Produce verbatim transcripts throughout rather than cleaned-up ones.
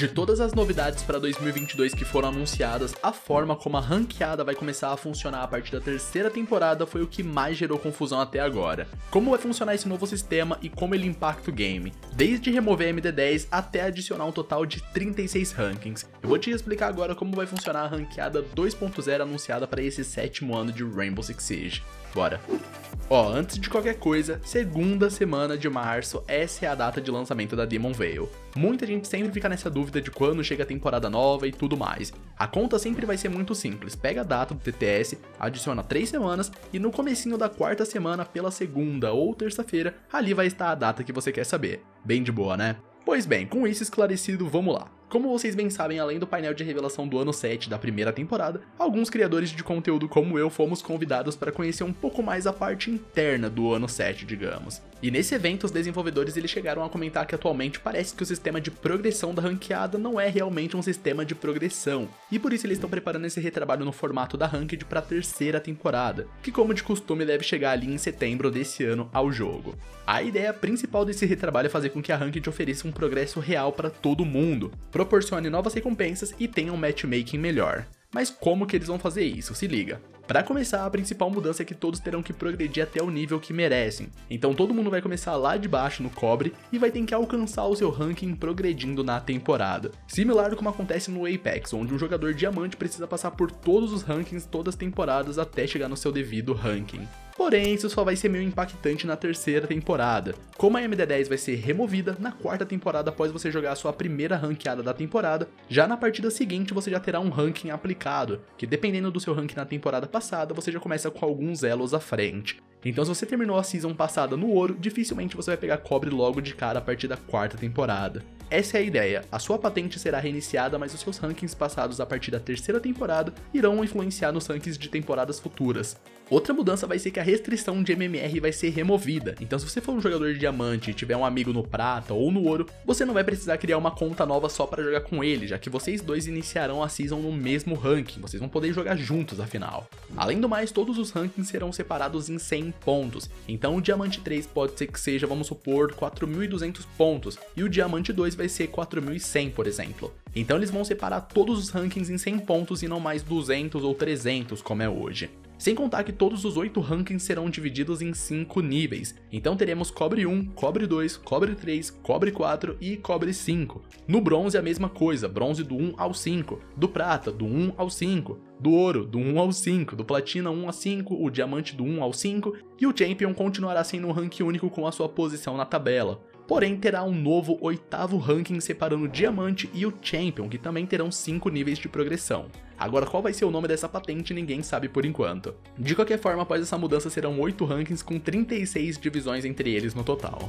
De todas as novidades para dois mil e vinte e dois que foram anunciadas, a forma como a ranqueada vai começar a funcionar a partir da terceira temporada foi o que mais gerou confusão até agora. Como vai funcionar esse novo sistema e como ele impacta o game, desde remover a M D dez até adicionar um total de trinta e seis rankings. Eu vou te explicar agora como vai funcionar a ranqueada dois ponto zero anunciada para esse sétimo ano de Rainbow Six Siege. Bora! Ó, antes de qualquer coisa, segunda semana de março, essa é a data de lançamento da Demon Veil. Muita gente sempre fica nessa dúvida de quando chega a temporada nova e tudo mais. A conta sempre vai ser muito simples, pega a data do T T S, adiciona três semanas e no comecinho da quarta semana, pela segunda ou terça-feira, ali vai estar a data que você quer saber. Bem de boa, né? Pois bem, com isso esclarecido, vamos lá. Como vocês bem sabem, além do painel de revelação do ano sete da primeira temporada, alguns criadores de conteúdo como eu fomos convidados para conhecer um pouco mais a parte interna do ano sete, digamos. E nesse evento, os desenvolvedores eles chegaram a comentar que atualmente parece que o sistema de progressão da ranqueada não é realmente um sistema de progressão, e por isso eles estão preparando esse retrabalho no formato da Ranked para a terceira temporada, que como de costume deve chegar ali em setembro desse ano ao jogo. A ideia principal desse retrabalho é fazer com que a Ranked ofereça um progresso real para todo mundo, proporcione novas recompensas e tenha um matchmaking melhor. Mas como que eles vão fazer isso? Se liga. Para começar, a principal mudança é que todos terão que progredir até o nível que merecem. Então todo mundo vai começar lá de baixo no cobre e vai ter que alcançar o seu ranking progredindo na temporada. Similar como acontece no Apex, onde um jogador diamante precisa passar por todos os rankings todas as temporadas até chegar no seu devido ranking. Porém, isso só vai ser meio impactante na terceira temporada. Como a M D dez vai ser removida na quarta temporada após você jogar a sua primeira ranqueada da temporada, já na partida seguinte você já terá um ranking aplicado, que dependendo do seu ranking na temporada passada, você já começa com alguns elos à frente. Então se você terminou a season passada no ouro, dificilmente você vai pegar cobre logo de cara a partir da quarta temporada. Essa é a ideia, a sua patente será reiniciada, mas os seus rankings passados a partir da terceira temporada irão influenciar nos rankings de temporadas futuras. Outra mudança vai ser que a restrição de M M R vai ser removida, então se você for um jogador de diamante e tiver um amigo no prata ou no ouro, você não vai precisar criar uma conta nova só para jogar com ele, já que vocês dois iniciarão a season no mesmo ranking, vocês vão poder jogar juntos afinal. Além do mais, todos os rankings serão separados em cem pontos, então o diamante três pode ser que seja, vamos supor, quatro mil e duzentos pontos, e o diamante dois vai ser quatro mil e cem, por exemplo. Então eles vão separar todos os rankings em cem pontos e não mais duzentos ou trezentos como é hoje. Sem contar que todos os oito rankings serão divididos em cinco níveis, então teremos cobre um, cobre dois, cobre três, cobre quatro e cobre cinco. No bronze a mesma coisa, bronze do um ao cinco, do prata do um ao cinco, do ouro do um ao cinco, do platina um a cinco, o diamante do um ao cinco e o champion continuará sendo um rank único com a sua posição na tabela. Porém, terá um novo oitavo ranking separando o diamante e o champion, que também terão cinco níveis de progressão. Agora, qual vai ser o nome dessa patente, ninguém sabe por enquanto. De qualquer forma, após essa mudança serão oito rankings com trinta e seis divisões entre eles no total.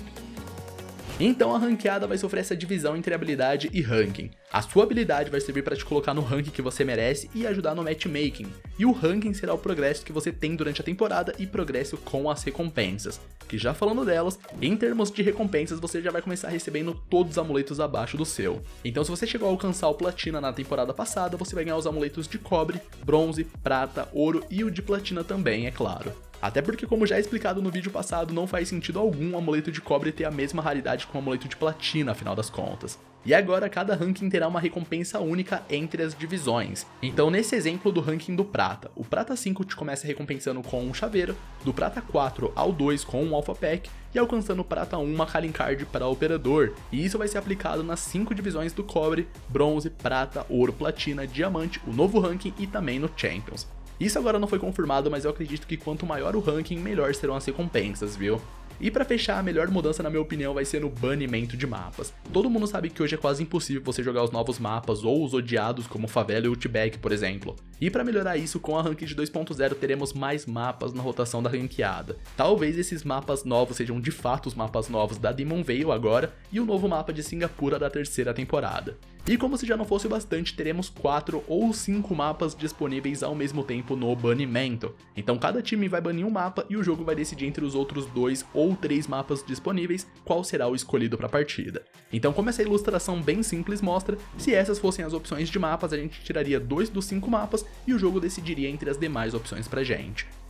Então a ranqueada vai sofrer essa divisão entre habilidade e ranking. A sua habilidade vai servir para te colocar no ranking que você merece e ajudar no matchmaking, e o ranking será o progresso que você tem durante a temporada e progresso com as recompensas, que já falando delas, em termos de recompensas você já vai começar recebendo todos os amuletos abaixo do seu. Então se você chegou a alcançar o platina na temporada passada, você vai ganhar os amuletos de cobre, bronze, prata, ouro e o de platina também, é claro. Até porque, como já explicado no vídeo passado, não faz sentido algum o amuleto de cobre ter a mesma raridade com o amuleto de platina, afinal das contas. E agora cada ranking terá uma recompensa única entre as divisões. Então nesse exemplo do ranking do prata, o prata cinco te começa recompensando com um chaveiro, do prata quatro ao dois com um alpha pack e alcançando prata um uma calling card para operador. E isso vai ser aplicado nas cinco divisões do cobre, bronze, prata, ouro, platina, diamante, o novo ranking e também no Champions. Isso agora não foi confirmado, mas eu acredito que quanto maior o ranking, melhor serão as recompensas, viu? E pra fechar, a melhor mudança na minha opinião vai ser no banimento de mapas. Todo mundo sabe que hoje é quase impossível você jogar os novos mapas ou os odiados como Favela e Outback, por exemplo. E pra melhorar isso, com a Ranked dois ponto zero teremos mais mapas na rotação da ranqueada. Talvez esses mapas novos sejam de fato os mapas novos da Demon Veil agora e o novo mapa de Singapura da terceira temporada. E como se já não fosse o bastante, teremos quatro ou cinco mapas disponíveis ao mesmo tempo no banimento. Então cada time vai banir um mapa e o jogo vai decidir entre os outros dois ou três mapas disponíveis qual será o escolhido para a partida. Então, como essa ilustração bem simples mostra, se essas fossem as opções de mapas, a gente tiraria dois dos cinco mapas e o jogo decidiria entre as demais opções pra gente.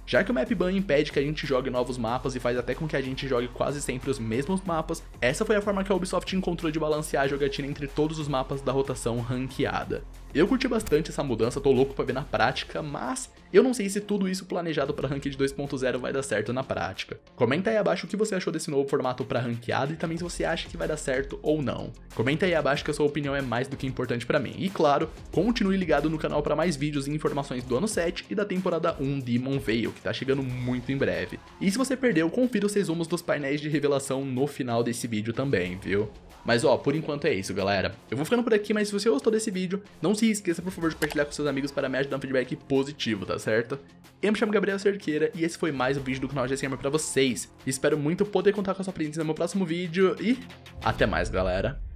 Já que o map ban impede que a gente jogue novos mapas e faz até com que a gente jogue quase sempre os mesmos mapas, essa foi a forma que a Ubisoft encontrou de balancear a jogatina entre todos os mapas da rotação ranqueada. Eu curti bastante essa mudança, tô louco pra ver na prática, mas eu não sei se tudo isso planejado pra Ranked dois ponto zero vai dar certo na prática. Comenta aí abaixo o que você achou desse novo formato pra ranqueada e também se você acha que vai dar certo ou não. Comenta aí abaixo que a sua opinião é mais do que importante pra mim. E claro, continue ligado no canal pra mais vídeos e informações do ano sete e da temporada um Demon Veil, que tá chegando muito em breve. E se você perdeu, confira os resumos dos painéis de revelação no final desse vídeo também, viu? Mas ó, por enquanto é isso, galera. Eu vou ficando por aqui, mas se você gostou desse vídeo, não se esqueça, por favor, de compartilhar com seus amigos para me ajudar um feedback positivo, tá certo? Eu me chamo Gabriel Cerqueira e esse foi mais um vídeo do canal G S Gamer pra vocês. Espero muito poder contar com a sua presença no meu próximo vídeo e até mais, galera.